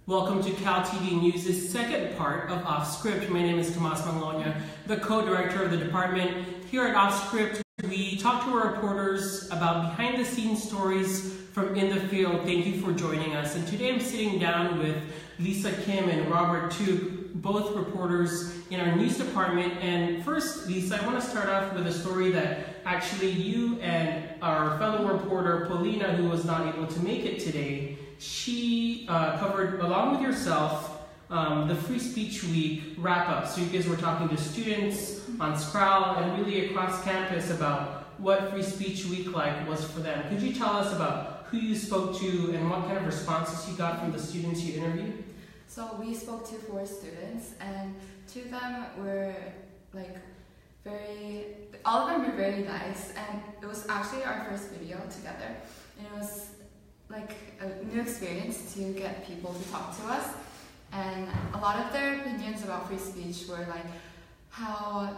Welcome to CalTV News' second part of Off Script. My name is Thomas Mangloña, the co-director of the department. Here at Off Script, we talk to our reporters about behind-the-scenes stories from in the field. Thank you for joining us. And today I'm sitting down with Lisa Kim and Robert Tooke, both reporters in our news department. And first, Lisa, I want to start off with a story that actually you and our fellow reporter, Paulina, who was not able to make it today, she covered, along with yourself, the Free Speech Week wrap-up. So you guys were talking to students on Scrowl and really across campus about what Free Speech Week was for them. Could you tell us about who you spoke to and what kind of responses you got from the students you interviewed? So we spoke to 4 students, and 2 of them were all of them were very nice, and it was actually our first video together. And it was like a new experience to get people to talk to us, and a lot of their opinions about free speech were like how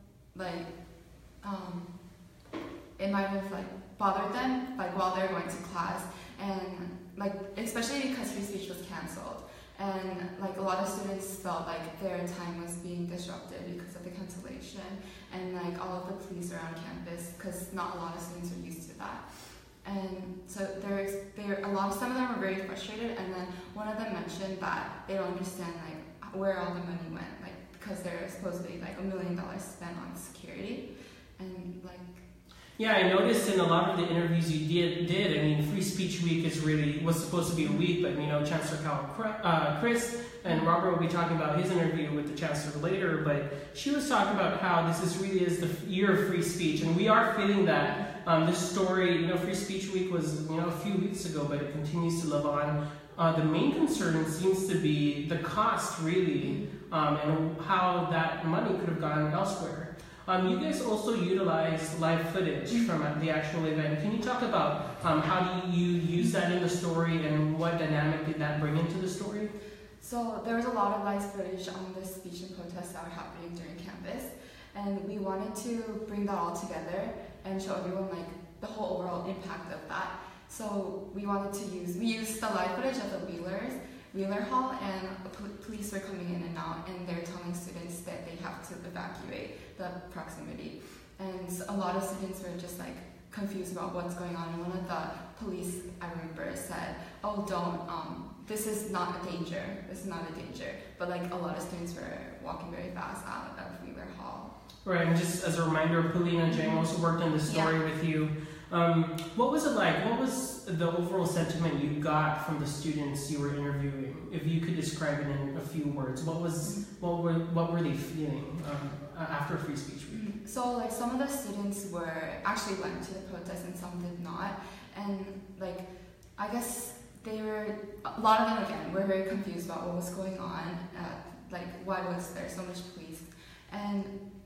it might have bothered them while they're going to class, and especially because free speech was cancelled, and a lot of students felt like their time was being disrupted because of the cancellation, and all of the police around campus, because not a lot of students are used to that. And so some of them were very frustrated, and then one of them mentioned that they don't understand where all the money went, because there's supposedly $1 million spent on security, and Yeah, I noticed in a lot of the interviews you did. I mean, Free Speech Week was supposed to be a week, but Chancellor Chris and Robert will be talking about his interview with the Chancellor later. But she was talking about how this really is the year of free speech, and we are feeling that. This story, Free Speech Week was a few weeks ago, but it continues to live on. The main concern seems to be the cost, really, and how that money could have gone elsewhere. You guys also utilized live footage from the actual event. Can you talk about how do you use that in the story, and what dynamic did that bring into the story? So there was a lot of live footage on the speech and protests that were happening during campus, and we wanted to bring that all together and show everyone the whole overall impact of that. So we used the live footage of the Wheeler Hall, and police were coming in and out, and they're telling students that they have to evacuate the proximity. And a lot of students were just confused about what's going on. And one of the police, I remember, said, "Oh, don't, this is not a danger, this is not a danger." But a lot of students were walking very fast out of Wheeler Hall. Right, and just as a reminder, Paulina Jeng also worked on the story with you. What was it like? What was the overall sentiment you got from the students you were interviewing? If you could describe it in a few words, what were they feeling after Free Speech Week? So some of the students actually went to the protest, and some did not. And I guess a lot of them again were very confused about what was going on. Why was there so much police? And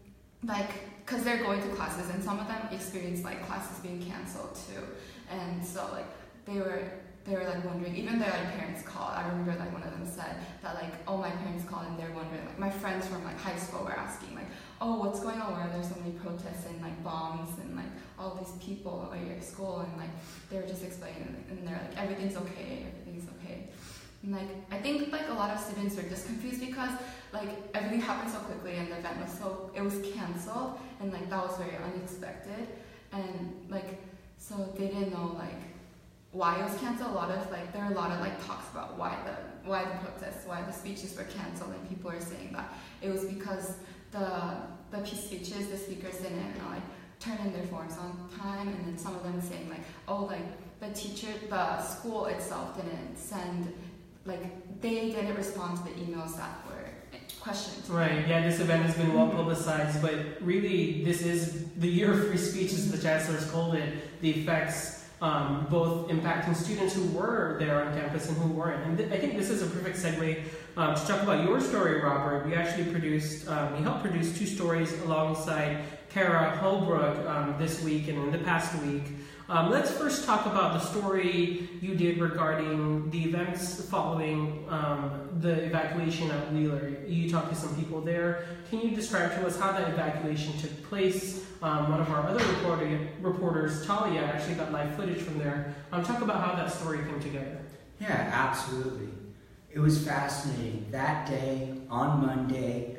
because they're going to classes, and some of them experienced classes being canceled too, and so they were wondering. Even their parents called. I remember one of them said that oh, my parents called and they're wondering. My friends from high school were asking oh, what's going on? Why are there so many protests and bombs and all these people at your school? And they were just explaining, and they're everything's okay, everything's okay. And I think a lot of students were just confused because everything happened so quickly, and the event was canceled, and that was very unexpected, and so they didn't know why it was canceled. There are a lot of talks about why the protests, why the speeches were canceled, and people are saying that it was because the peace speeches, the speakers didn't turn in their forms on time, and then some of them saying the school itself didn't send. They didn't respond to the emails that were questioned. Right, yeah, this event has been well publicized, but really this is the year of free speech, as the Chancellor's called it. The effects both impacting students who were there on campus and who weren't. And I think this is a perfect segue to talk about your story, Robert. You actually helped produce 2 stories alongside Kara Holbrook this week and in the past week. Let's first talk about the story you did regarding the events following the evacuation at Wheeler. You talked to some people there. Can you describe to us how that evacuation took place? One of our other reporters, Talia, actually got live footage from there. Talk about how that story came together. Yeah, absolutely. It was fascinating. That day, on Monday,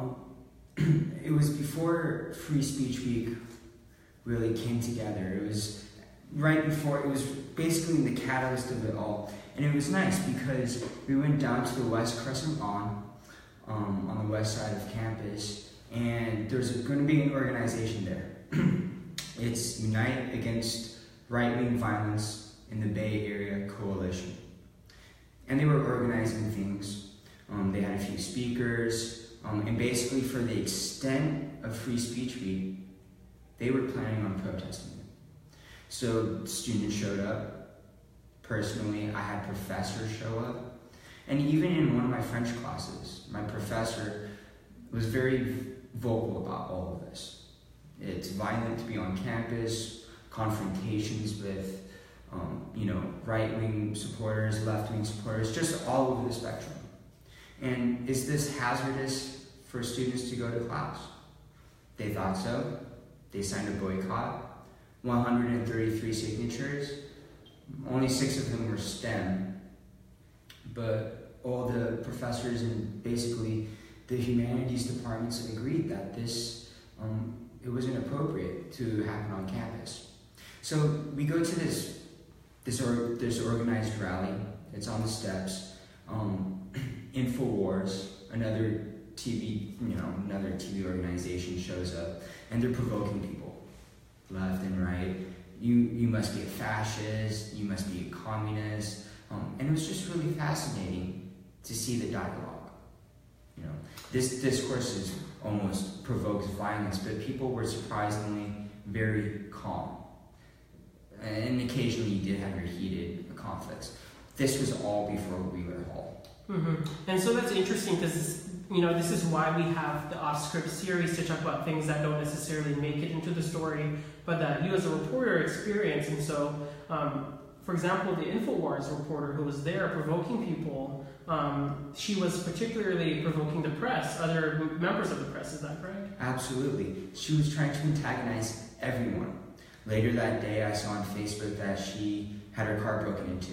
it was before Free Speech Week really came together. It was right before, it was basically the catalyst of it all. And it was nice because we went down to the West Crescent Lawn on the west side of campus, and there's going to be an organization there. It's Unite Against Right-Wing Violence in the Bay Area Coalition. And they were organizing things. They had a few speakers, and basically for the extent of Free Speech Week, they were planning on protesting it. So students showed up. Personally, I had professors show up. And even in one of my French classes, my professor was very vocal about all of this. It's violent to be on campus, confrontations with right-wing supporters, left-wing supporters, just all over the spectrum. And is this hazardous for students to go to class? They thought so. They signed a boycott. 133 signatures. Only 6 of them were STEM. But all the professors and basically the humanities departments agreed that this, it was inappropriate to happen on campus. So we go to this organized rally. It's on the steps. InfoWars, another TV organization shows up, and they're provoking people, left and right. You must be a fascist. You must be a communist. And it was just really fascinating to see the dialogue. This discourse almost provokes violence, but people were surprisingly very calm. And occasionally you did have your heated conflicts. This was all before Wheeler Hall. Mm-hmm. And so that's interesting because, this is why we have the off-script series to talk about things that don't necessarily make it into the story, but that you as a reporter experience. And so, for example, the InfoWars reporter who was there provoking people, she was particularly provoking the press, other members of the press, is that correct? Absolutely. She was trying to antagonize everyone. Later that day, I saw on Facebook that she had her car broken into.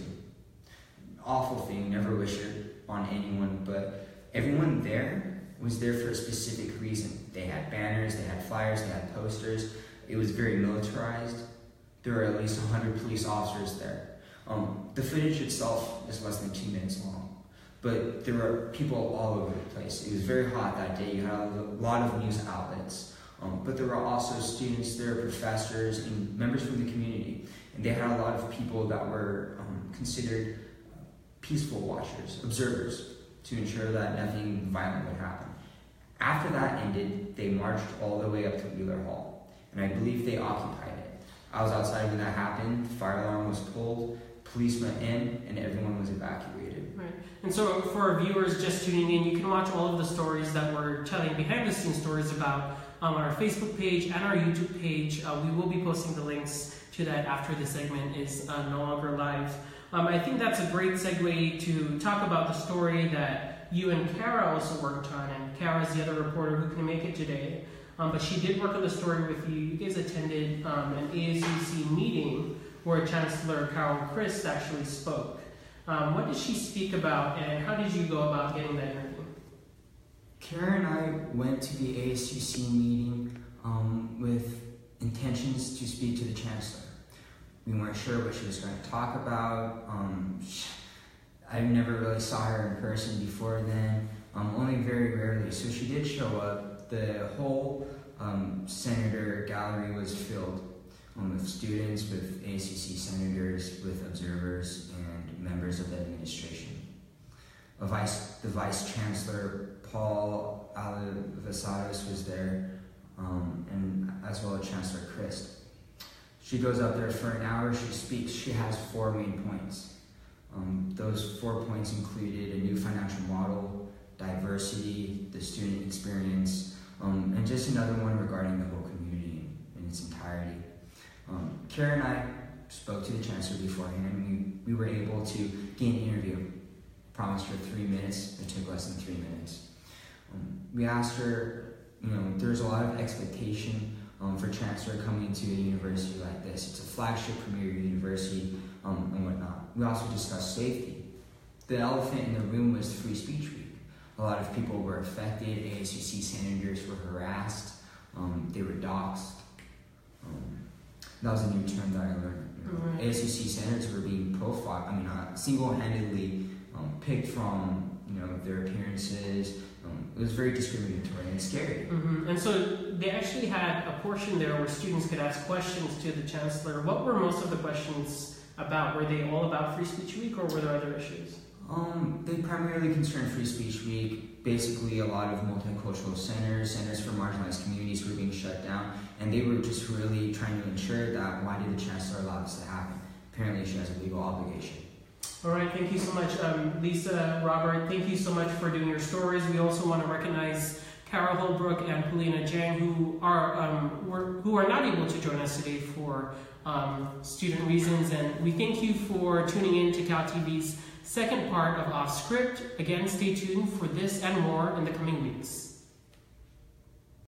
Awful thing, never wish it on anyone, but everyone there was there for a specific reason. They had banners, they had flyers, they had posters. It was very militarized. There were at least 100 police officers there. The footage itself is less than 2 minutes long, but there were people all over the place. It was very hot that day. You had a lot of news outlets, but there were also students there, professors, and members from the community. And they had a lot of people that were considered peaceful watchers, observers, to ensure that nothing violent would happen. After that ended, they marched all the way up to Wheeler Hall, and I believe they occupied it. I was outside when that happened. The fire alarm was pulled, police went in, and everyone was evacuated. Right. And so for our viewers just tuning in, you can watch all of the stories that we're telling, behind-the-scenes stories about on our Facebook page and our YouTube page. We will be posting the links to that after the segment is no longer live. I think that's a great segue to talk about the story that you and Kara also worked on, and Kara's the other reporter who couldn't make it today. But she did work on the story with you. You guys attended an ASUC meeting where Chancellor Carol Christ actually spoke. What did she speak about, and how did you go about getting that interview? Kara and I went to the ASUC meeting with intentions to speak to the Chancellor. We weren't sure what she was going to talk about. I never really saw her in person before then, only very rarely. So she did show up. The whole senator gallery was filled with students, with ASUC senators, with observers, and members of the administration. The Vice Chancellor, Paul Alivasados, was there, and as well as Chancellor Christ. She goes up there for an hour, she speaks. She has 4 main points. Those 4 points included a new financial model, diversity, the student experience, and just another one regarding the whole community in its entirety. Kara and I spoke to the Chancellor beforehand. We were able to get an interview. Promised her 3 minutes. It took less than 3 minutes. We asked her, there's a lot of expectation for Chancellor coming to a university like this. It's a flagship premier university and whatnot. We also discussed safety. the elephant in the room was Free Speech Week. A lot of people were affected. ASUC senators were harassed. They were doxxed. That was a new term that I learned. Right. ASUC senators were being profiled. Single-handedly picked from their appearances. It was very discriminatory and scary. And so they actually had a portion there where students could ask questions to the Chancellor. What were most of the questions about? Were they all about Free Speech Week, or were there other issues? They primarily concerned Free Speech Week. Basically, a lot of multicultural centers for marginalized communities were being shut down, and they were just really trying to ensure that why did the Chancellor allow this to happen? Apparently, she has a legal obligation. All right, thank you so much, Lisa, Robert. Thank you so much for doing your stories. We also want to recognize Carol Holbrook and Paulina Jeng, who are not able to join us today for student reasons, and we thank you for tuning in to CalTV's second part of Off Script. Again, stay tuned for this and more in the coming weeks.